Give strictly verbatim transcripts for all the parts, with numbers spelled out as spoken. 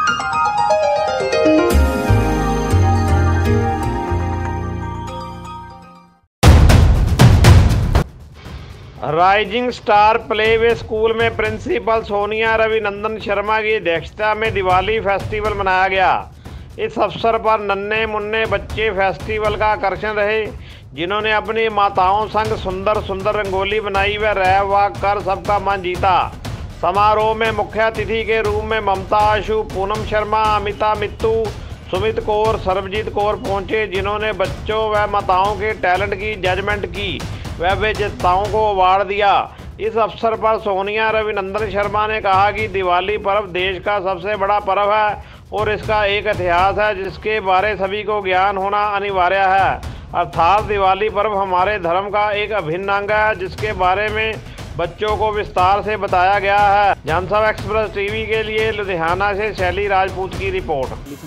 Rising star playway school में principal Sonia Ravinandan Sharma की अध्यक्षता में दिवाली फेस्टिवल मनाया गया। इस अवसर पर नन्हे मुन्ने बच्चे फेस्टिवल का आकर्षण रहे, जिन्होंने अपनी माताओं संग सुंदर सुंदर रंगोली बनाई व रह वाक कर सबका मन जीता। समारोह में मुख्य अतिथि के रूप में ममता आशु, पूनम शर्मा, अमिता मित्तू, सुमित कौर, सर्वजीत कौर पहुंचे, जिन्होंने बच्चों व माताओं के टैलेंट की जजमेंट की व विजेताओं को अवार्ड दिया। इस अवसर पर सोनिया रविनंदन शर्मा ने कहा कि दिवाली पर्व देश का सबसे बड़ा पर्व है और इसका एक इतिहास है जिसके बारे सभी को ज्ञान होना अनिवार्य है। अर्थात दिवाली पर्व हमारे धर्म का एक अभिन्न अंग है जिसके बारे में बच्चों को विस्तार से बताया गया है। जनसभ एक्सप्रेस टीवी के लिए लुधियाना से शैली राजपूत की रिपोर्ट।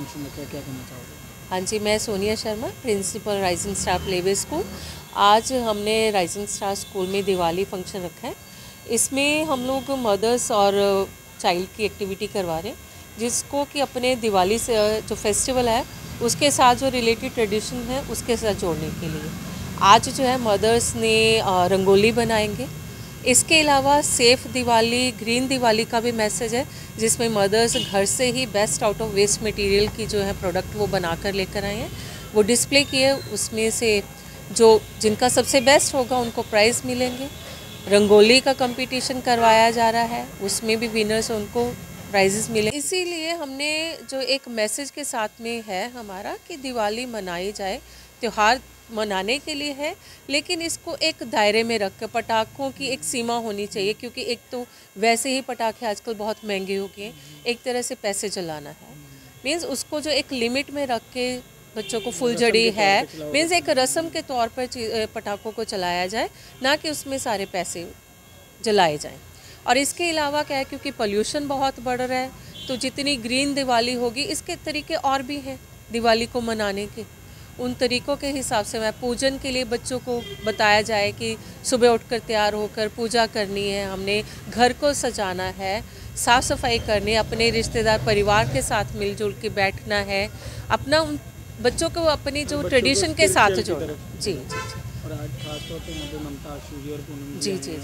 हाँ जी, मैं Sonia Sharma, principal rising star playway school. आज हमने राइजिंग स्टार स्कूल में दिवाली फंक्शन रखा है। इसमें हम लोग मदर्स और चाइल्ड की एक्टिविटी करवा रहे हैं, जिसको कि अपने दिवाली से जो फेस्टिवल है उसके साथ जो रिलेटेड ट्रेडिशन है उसके साथ जोड़ने के लिए आज जो है मदर्स ने रंगोली बनाएंगे। इसके अलावा सेफ़ दिवाली, ग्रीन दिवाली का भी मैसेज है, जिसमें मदर्स घर से ही best out of waste material की जो है प्रोडक्ट वो बना कर लेकर आए हैं, वो डिस्प्ले किए। उसमें से जो जिनका सबसे बेस्ट होगा उनको प्राइज़ मिलेंगे। रंगोली का कंपटीशन करवाया जा रहा है, उसमें भी विनर्स उनको प्राइजेस मिले। इसीलिए हमने जो एक मैसेज के साथ में है हमारा कि दिवाली मनाई जाए, त्यौहार मनाने के लिए है, लेकिन इसको एक दायरे में रख कर पटाखों की एक सीमा होनी चाहिए, क्योंकि एक तो वैसे ही पटाखे आजकल बहुत महंगे हो गए, एक तरह से पैसे चलाना है। मीन्स उसको जो एक लिमिट में रख के बच्चों को फुलझड़ी है, मीन्स एक रस्म के तौर पर पटाखों को चलाया जाए, ना कि उसमें सारे पैसे जलाए जाएं। और इसके अलावा क्या है, क्योंकि पोल्यूशन बहुत बढ़ रहा है, तो जितनी ग्रीन दिवाली होगी, इसके तरीके और भी हैं दिवाली को मनाने के। उन तरीक़ों के हिसाब से मैं पूजन के लिए बच्चों को बताया जाए कि सुबह उठकर तैयार होकर पूजा करनी है, हमने घर को सजाना है, साफ़ सफाई करनी है, अपने रिश्तेदार परिवार के साथ मिलजुल के बैठना है, अपना उन बच्चों को अपनी जो ट्रेडिशन के साथ जोड़ना। जी जी जी और आज खास तौर पे यहाँ पे ममता आशु जी और पूनम जी जी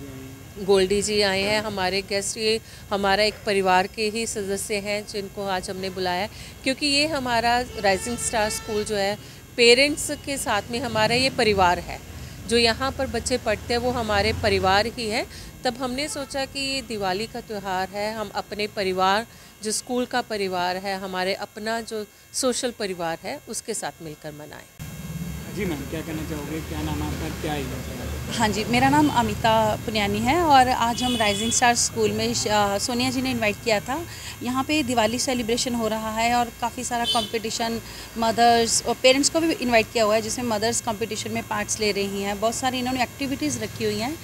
जी गोल्डी जी आए हैं हमारे गेस्ट। ये हमारा एक परिवार के ही सदस्य हैं जिनको आज हमने बुलाया है, क्योंकि ये हमारा राइजिंग स्टार स्कूल जो है पेरेंट्स के साथ में हमारा ये परिवार है। जो यहाँ पर बच्चे पढ़ते हैं वो हमारे परिवार ही है। तब हमने सोचा कि ये दिवाली का त्यौहार है, हम अपने परिवार, जो स्कूल का परिवार है, हमारे अपना जो सोशल परिवार है, उसके साथ मिलकर मनाएं। जी मैम, क्या कहना चाहोगे, क्या नाम है आपका, क्या है? हाँ जी, मेरा नाम अमिता पुनियानी है और आज हम राइजिंग स्टार स्कूल में सोनिया जी ने इनवाइट किया था। यहाँ पे दिवाली सेलिब्रेशन हो रहा है और काफ़ी सारा कंपटीशन, मदर्स और पेरेंट्स को भी इनवाइट किया हुआ है, जिसमें मदर्स कंपटीशन में पार्ट्स ले रही हैं। बहुत सारी इन्होंने एक्टिविटीज़ रखी हुई हैं,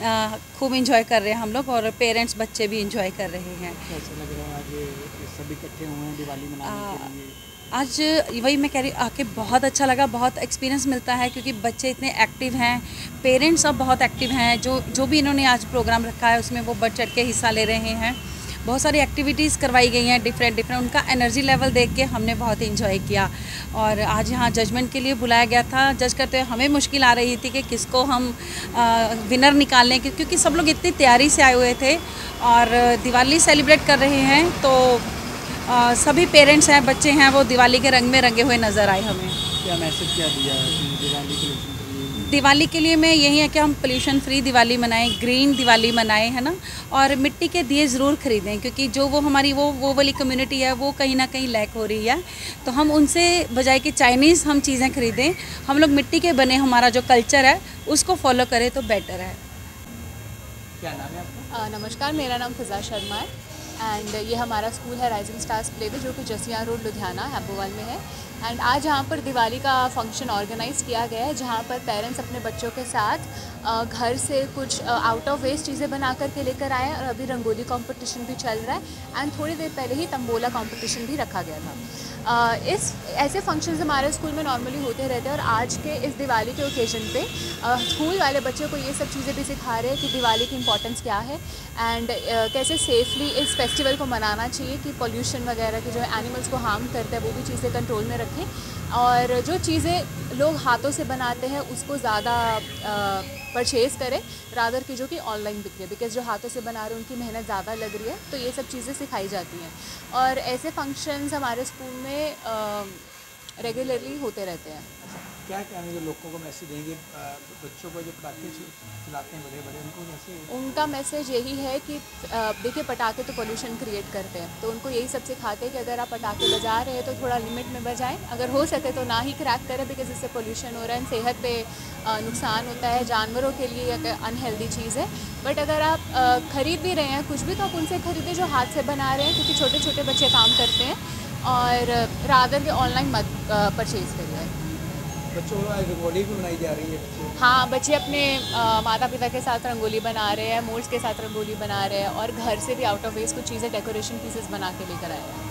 खूब इंजॉय कर रहे हैं हम लोग और पेरेंट्स बच्चे भी इंजॉय कर रहे हैं। कैसा लग रहा है आज सभी इकट्ठे हुए हैं दिवाली मनाने के लिए? आज वही मैं कह रही आके बहुत अच्छा लगा, बहुत एक्सपीरियंस मिलता है, क्योंकि बच्चे इतने एक्टिव हैं, पेरेंट्स सब बहुत एक्टिव हैं। जो जो भी इन्होंने आज प्रोग्राम रखा है उसमें वो बढ़ चढ़ के हिस्सा ले रहे हैं। बहुत सारी एक्टिविटीज़ करवाई गई हैं डिफरेंट डिफरेंट। उनका एनर्जी लेवल देख के हमने बहुत इंजॉय किया। और आज यहाँ जजमेंट के लिए बुलाया गया था। जज करते हुए हमें मुश्किल आ रही थी कि किसको हम आ, विनर निकालें, क्योंकि सब लोग इतनी तैयारी से आए हुए थे और दिवाली सेलिब्रेट कर रहे हैं, तो आ, सभी पेरेंट्स हैं, बच्चे हैं, वो दिवाली के रंग में रंगे हुए नज़र आए हमें। क्या मैसेज क्या दिया है दिवाली के लिए? दिवाली के लिए मैं यही है कि हम पोल्यूशन फ्री दिवाली मनाएं, ग्रीन दिवाली मनाएं, है ना। और मिट्टी के दिए ज़रूर ख़रीदें, क्योंकि जो वो हमारी वो वो वाली कम्युनिटी है वो कहीं ना कहीं लैक हो रही है। तो हम उनसे बजाय कि चाइनीज़ हम चीज़ें ख़रीदें, हम लोग मिट्टी के बने हमारा जो कल्चर है उसको फॉलो करें तो बेटर है। क्या नाम है आपका? नमस्कार, मेरा नाम फिज़ा शर्मा है एंड ये हमारा स्कूल है राइजिंग स्टार्स प्लेवे, जो कि जसिया रोड लुधियाना हैबोवाल में है। एंड आज यहाँ पर दिवाली का फंक्शन ऑर्गेनाइज किया गया है, जहाँ पर पेरेंट्स अपने बच्चों के साथ अ, घर से कुछ आउट ऑफ वेस्ट चीज़ें बना कर के लेकर आए हैं। और अभी रंगोली कंपटीशन भी चल रहा है एंड थोड़ी देर पहले ही तंबोला कंपटीशन भी रखा गया था। Uh, इस ऐसे फंक्शंस हमारे स्कूल में नॉर्मली होते रहते हैं और आज के इस दिवाली के ओकेजन पे uh, स्कूल वाले बच्चों को ये सब चीज़ें भी सिखा रहे हैं कि दिवाली की इम्पोर्टेंस क्या है एंड uh, कैसे सेफली इस फेस्टिवल को मनाना चाहिए, कि पोल्यूशन वगैरह के जो एनिमल्स को हार्म करते हैं वो भी चीज़ें कंट्रोल में रखें, और जो चीज़ें लोग हाथों से बनाते हैं उसको ज़्यादा परचेज़ करें रादर की जो कि ऑनलाइन बिक रही है, बिकॉज जो हाथों से बना रहे हैं उनकी मेहनत ज़्यादा लग रही है। तो ये सब चीज़ें सिखाई जाती हैं और ऐसे फंक्शंस हमारे स्कूल में रेगुलरली होते रहते हैं। क्या कहेंगे लोगों को मैसेज देंगे बच्चों को जो पटाखे चलाते हैं बड़े बड़े, उनको कैसे? उनका मैसेज यही है कि देखिए पटाखे तो पोल्यूशन क्रिएट करते हैं, तो उनको यही सब सिखाते हैं कि अगर आप पटाखे बजा रहे हैं तो थोड़ा लिमिट में बजाएं, अगर हो सके तो ना ही क्रैक करें, बिकॉज इससे पोल्यूशन हो रहा है, सेहत पे नुकसान होता है, जानवरों के लिए एक अनहेल्दी चीज़ है। बट अगर आप खरीद भी रहे हैं कुछ भी तो आप उनसे खरीदें जो हाथ से बना रहे हैं, क्योंकि छोटे छोटे बच्चे काम करते हैं, और रादर के ऑनलाइन मत परचेज़ करिए। बच्चों को रंगोली भी बनाई जा रही है। हाँ, बच्चे अपने माता पिता के साथ रंगोली बना रहे हैं, मोल्ड्स के साथ रंगोली बना रहे हैं और घर से भी आउट ऑफ वेस्ट कुछ चीज़ें डेकोरेशन पीसेस बना के लेकर आए हैं।